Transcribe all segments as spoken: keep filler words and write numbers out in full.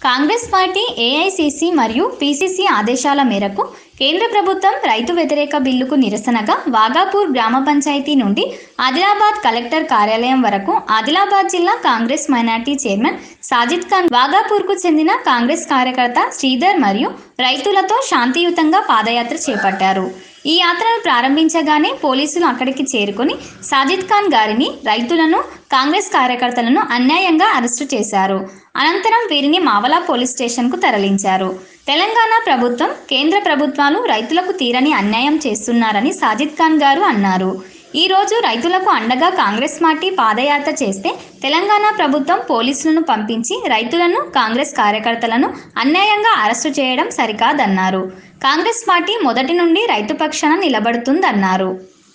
Congress party AICC మరియు PCC ఆదేశాల మేరకు కేంద్ర ప్రభుత్వం రైతు వ్యతిరేక బిల్లుకు నిరసనగా వాగాపూర్ గ్రామ పంచాయతీ నుండి ఆదిలాబాద్ కలెక్టర్ కార్యాలయం వరకు ఆదిలాబాద్ జిల్లా కాంగ్రెస్ మైనార్టీ చైర్మన్ సాజిద్ ఖాన్ వాగాపూర్కు చెందిన కాంగ్రెస్ కార్యకర్త శ్రీధర్ మరియు రైతులతో శాంతియుతంగా పాదయాత్ర చేపట్టారు। ఈ యాత్రను ప్రారంభించగానే పోలీసులు అక్కడికి చేరుకొని సాజిద్ ఖాన్ గారిని, రైతులను, కాంగ్రెస్ కార్యకర్తలను అన్యాయంగా అరెస్టు చేశారు। అనంతరం వీరిని మావల పోలీస్ స్టేషన్కు తరలించారు। తెలంగాణ ప్రభుత్వం, కేంద్ర ప్రభుత్వాలు రైతులకు తీరని అన్యాయం చేస్తున్నారని సాజిద్ ఖాన్ గారు అన్నారు। ఈ రోజు రైతులకు అండగా కాంగ్రెస్ పార్టీ పాదయాత్ర చేస్తే తెలంగాణ ప్రభుత్వం పోలీసులను పంపించి రైతులను, కాంగ్రెస్ కార్యకర్తలను అన్యాయంగా అరెస్టు చేయడం సరికాదన్నారు। కాంగ్రెస్ పార్టీ మొదటి నుండి రైతు పక్షాన నిలబడుతుందన్నారు।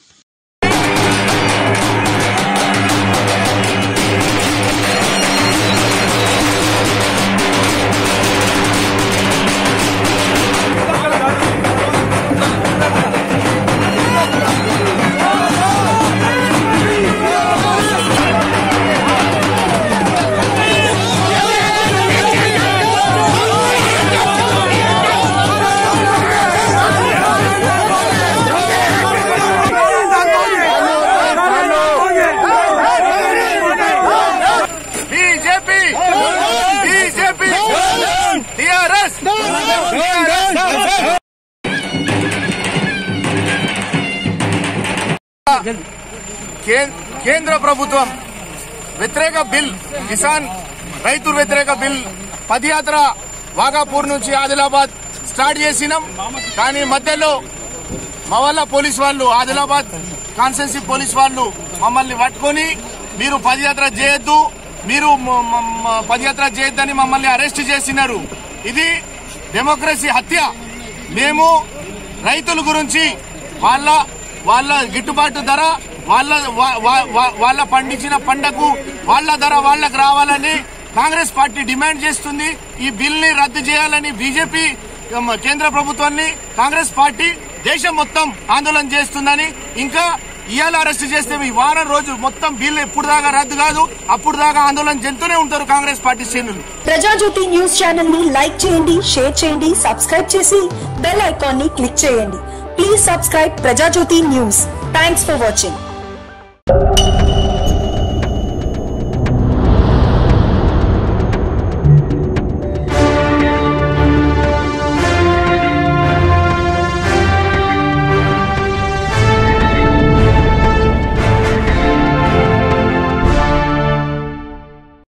కేంద్ర ప్రభుత్వం వ్యతిరేక బిల్, కిసాన్ రైతు వ్యతిరేక బిల్ పదయాత్ర వాగాపూర్ నుంచి ఆదిలాబాద్ స్టార్ట్ చేసినాం। కానీ మధ్యలో మవల్ల పోలీస్ వాళ్ళు, ఆదిలాబాద్ కాన్స్టిట్యున్సీ పోలీస్ వాళ్ళు మమ్మల్ని పట్టుకొని మీరు పదయాత్ర చేయొద్దు, మీరు పదయాత్ర చేయొద్దని మమ్మల్ని అరెస్ట్ చేసినారు। ఇది డెమోక్రసీ హత్య। మేము రైతుల గురించి వాళ్ళ వాళ్ళ గిట్టుబాటు ధర, వాళ్ళ వాళ్ళ పండించిన పంటకు వాళ్ళ ధర వాళ్ళకు రావాలని కాంగ్రెస్ పార్టీ డిమాండ్ చేస్తుంది। ఈ బిల్ ని రద్దు చేయాలని బీజేపీ కేంద్ర ప్రభుత్వాన్ని కాంగ్రెస్ పార్టీ దేశం మొత్తం ఆందోళన చేస్తుందని, ఇంకా ఇవాళ అరెస్ట్ చేస్తే ఈ వారం రోజు మొత్తం బిల్ ఎప్పుడు దాకా రద్దు కాదు, అప్పుడు దాకా ఆందోళన చెందుతూనే ఉంటారు కాంగ్రెస్ పార్టీ శ్రేణులు। ప్రజాజ్యోతి న్యూస్ ఛానల్ ని లైక్ చేయండి, షేర్ చేయండి, సబ్స్క్రైబ్ చేసి బెల్ ఐకాన్ ని క్లిక్ చేయండి। Please subscribe Prajajyothi news. Thanks for watching.